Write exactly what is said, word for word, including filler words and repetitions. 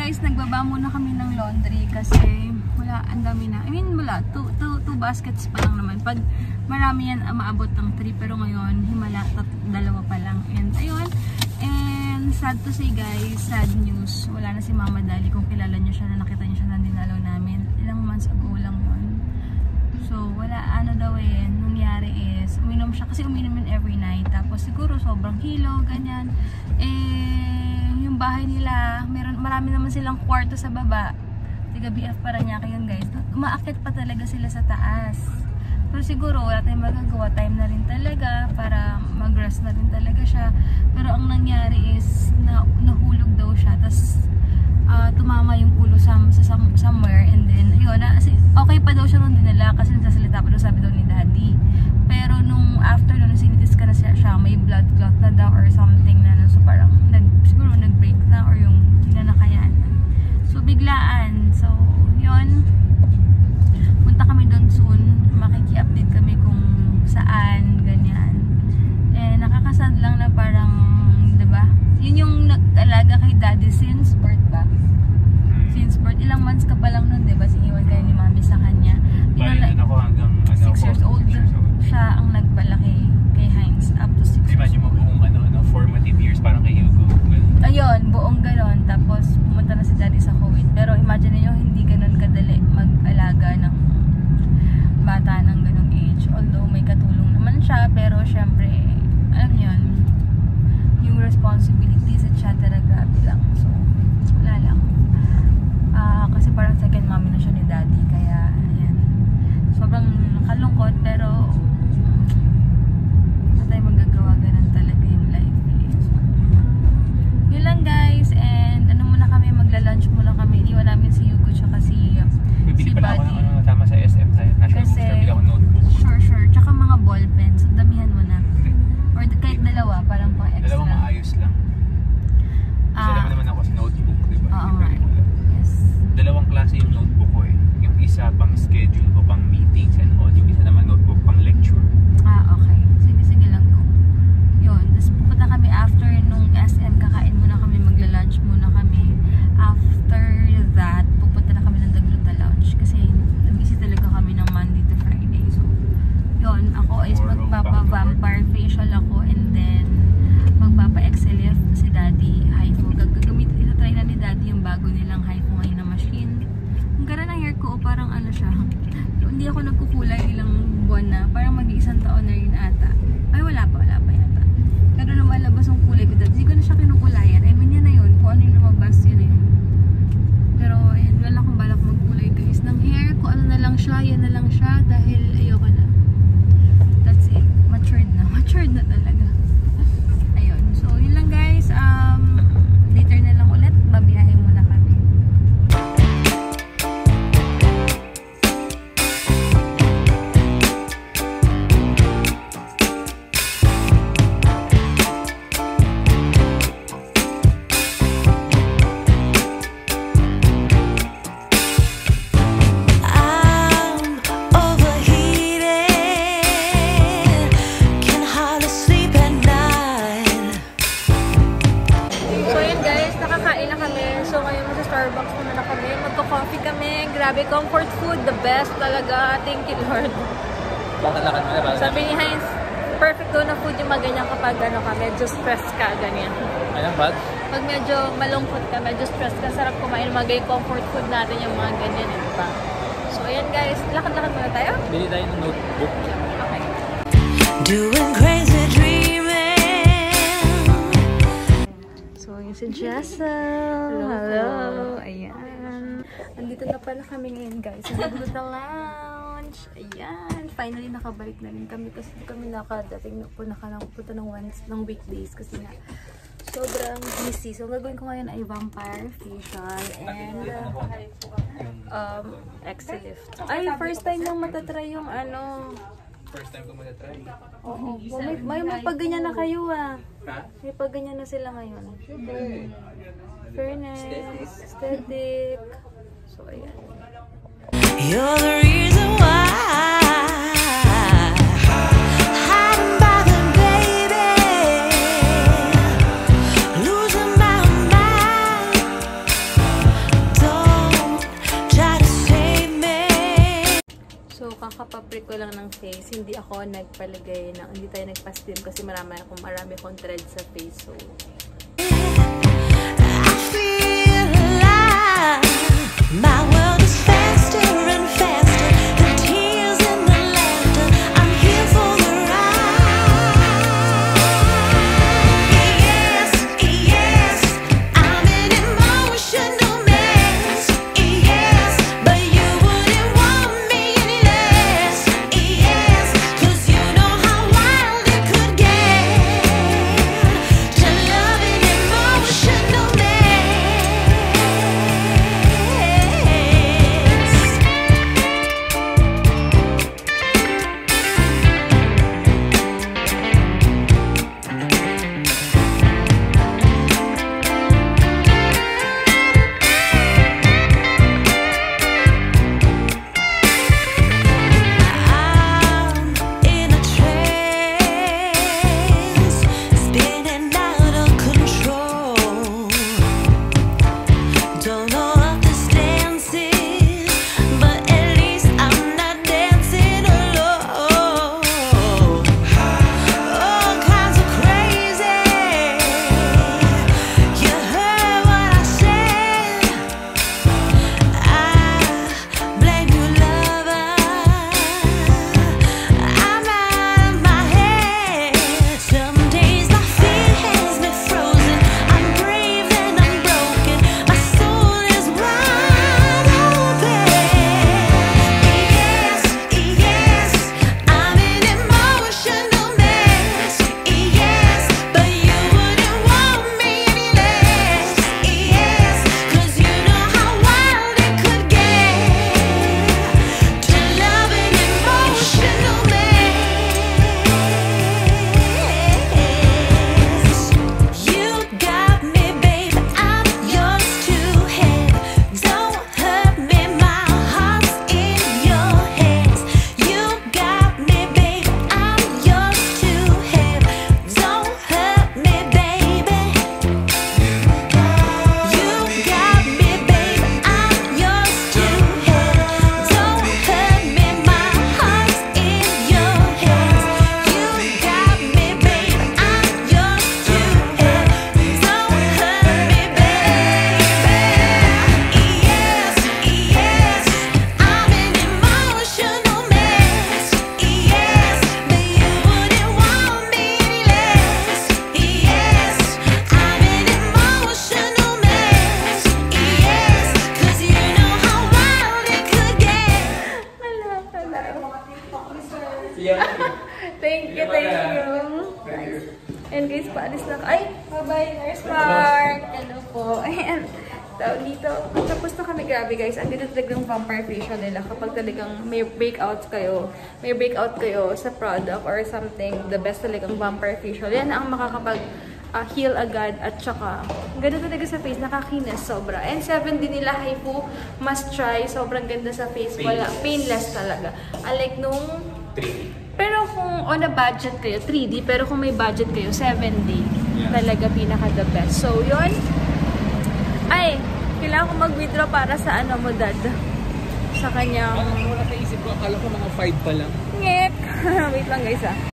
guys, nagbaba muna kami ng laundry kasi wala, ang dami na. I mean, wala. Two, two, two baskets pa lang naman. Pag marami yan, maabot ng three. Pero ngayon, himala, tat, dalawa pa lang. And ayun. And sad to say guys, sad news. Wala na si Mama Dali. Kung kilala niyo siya, na nakita niyo siya na dinalaw namin. Ilang months ago lang yun. So, wala, ano daw eh, nangyari is, uminom siya. Kasi uminom yun every night. Tapos siguro sobrang hilo, ganyan. Eh, yung bahay nila, meron, marami naman silang kwarto sa baba. Tiga B F Parañaque yun guys. Umaakit pa talaga sila sa taas. Pero siguro wala tayong magagawa. Time na rin talaga para mag-rest na rin talaga siya. Pero ang nangyari is na, nahulog daw siya. Tapos uh, tumama yung ulo sa, sa somewhere. And then yun, na, okay pa daw siya nung dinala kasi nagsasalita pa daw, sabi daw ni Daddy. Pero nung after nung sinitis ka na siya, siya may blood clot na daw or something na. So parang nag, siguro nag-break na or yung hindi na nakayanan. So biglaan. So yun, punta kami doon soon. Makiki-update kami kung saan, ganyan. Eh nakakasad lang na parang, diba? Yun yung nag-alaga kay Daddy since birth ba? Since birth. Ilang months ka pa lang nun, diba? Siniwan kayo ni Mami sa kanya. Bayan ako hanggang six years old. Siya ang nagpalaki kay Heinz up to six years old. Diba yung buong ano, ano, formative years parang kay Hugo? Ayun, buong ganon. Tapos pumunta na si Daddy sa Kuwait. Pero imagine niyo hindi ganon kadali mag-alaga ng bata ng ganong age. Although may katulong naman siya, pero syempre, alam yun, yung responsibilities et cetera grabe lang. So, wala lang. Uh, kasi parang second mommy na siya ni Daddy. Kaya, ayan. Sobrang kalungkot, pero wala tayong magagawa. Ganun talaga yung life. Eh. So, yun lang guys. And ano muna kami, magla-lunch muna kami. Iwan namin si Hugo tsaka si Bibili si pala ako Buddy. ng ano, tama sa S M tayo. National Kasi, Bookstore, bili ako notebook. Sure, sure. Tsaka mga ball pens. Damihan mo na. Or kahit dalawa, parang pang extra. Dalawang maayos lang. Kasi Ah. naman naman ako sa notebook, diba? Oo nga. Yes. Dalawang klase yung notebook ko eh. Yung isa pang schedule ko, pang meetings and all. Yung isa naman notebook pang lecture. Ah, okay. Sige, sige lang ko. Yun. Tapos pupunta kami after nung S M. Kakain muna kami. Magla-lunch muna kami. After that, pupunta na kami ng Dagluta Lounge. Kasi nag-busy talaga kami ng Monday to Friday. So, yun. Ako is magpapa-vampire facial ako. And then, magpapa-X L F si Daddy. Hypo. Gagamit, itatry na ni Daddy yung bago nilang Hypo ngayon na machine. Ang gara ng hair ko, parang ano siya. Hindi ako nagkukulay ilang buwan na. Parang mag-iisang taon na rin ata. Ay, wala pa, wala pa yata. Pero lumalabas yung kulay ko. Hindi ko na siya kinukulayan. I mean, yan na yun. Kung ano yung lumabas, yun na yun. Pero, ayun, wala akong balak magkulay guys. Ng hair, kung ano na lang siya, yan na lang siya. Dahil ayoko na. That's it. Matured na. Matured na talaga. Ayun. So, yun lang guys. Um, later na lang ulit. Babiyahin muna kami. Grabe, comfort food, the best talaga. Thank you, Lord. Lakad-lakad mo na. Sabi ni Heinz, perfect daw na food yung maganyan kapag ano ka, medyo stress ka, ganyan. Anong bad? Pag medyo malungkot ka, medyo stress ka, sarap kumain, magay comfort food natin yung mga ganyan, eh, diba? So, ayan guys, lakad-lakad muna tayo. Bili tayo ng notebook. Okay. Doing crazy dreaming. So, yung si Jessel. Hello. Hello. Ayan. Andito na pala kami ngayon guys. Sa Dagluta Lounge. Ayan. Finally nakabalik na rin kami kasi kami nakadating na po nakapunta ng once ng weekdays kasi nga sobrang busy. So gagawin ko ngayon ay vampire facial and uh, um, X-lift. Ay, first time lang matatry yung ano. First time ko matatry. Oo. May, may, may pagganyan na kayo ah. May pagganyan na sila ngayon. Fairness. Aesthetic. So, ayan. You're the reason why I'm bothered, baby. Losing my mind. ko lang ng face. Hindi ako nagpalagay na, hindi tayo nagpa-steam kasi marami akong, marami akong thread sa face. So, I feel alive. My world is faster and faster. The tears and the laughter. I'm here for the ride. Yes, yes, I'm an emotional mess. Yes, but you wouldn't want me any less. Yes, 'cause you know how wild it could get to love an emotional mess. I'm in a trance, spinning out of control. Don't know what this dance is, but at least I'm not dancing alone. All kinds of crazy. You heard what I said. I blame you, lover. I'm out of my head. Some days my feet has me frozen. I'm brave and I'm broken. My soul is wide open. Yes, yes, I'm an emotional mess. Yes, but you wouldn't want me any less. Yes, 'cause you know how wild it could get to love an emotional mess. You got me, babe, I'm yours to have. Don't hurt me, my heart's in your hands. You got me, babe, I'm yours to have. Don't hurt me, baby. You got me, babe, I'm yours to have. Don't hurt me, my heart's in your hands. You got me, babe, I'm yours to have. Don't hurt me, baby. Yes, yes, I'm an emotional mess. Yes, but you wouldn't want me any less. Yes, I'm an emotional mess. Yes, 'cause you know how wild it could get. hala, hala. Thank you, thank you. And guys, paalis na. Ay, bye-bye, Nurse Mark. Hello po. Ayan. Tao dito. Tapos na kami, grabe guys. Ang ganda talagang vampire facial nila kapag talagang may breakout kayo. May breakout kayo sa product or something. The best talagang vampire facial. Yan ang makakapag uh, heal agad at saka ganda talaga sa face. Nakakinis sobra. And seven D nila Haifu. Must try. Sobrang ganda sa face. Wala. Painless talaga. Unlike nung three D. pero kung on a budget kayo, three D, pero kung may budget kayo, seven D. Yeah. Talaga pinaka the best. So, yun. Ay, kailangan ko mag-withdraw para sa ano mo, dad. Sa kanyang... Wala sa isip ko, akala ko mga five pa lang. Ngek! Wait lang guys ah.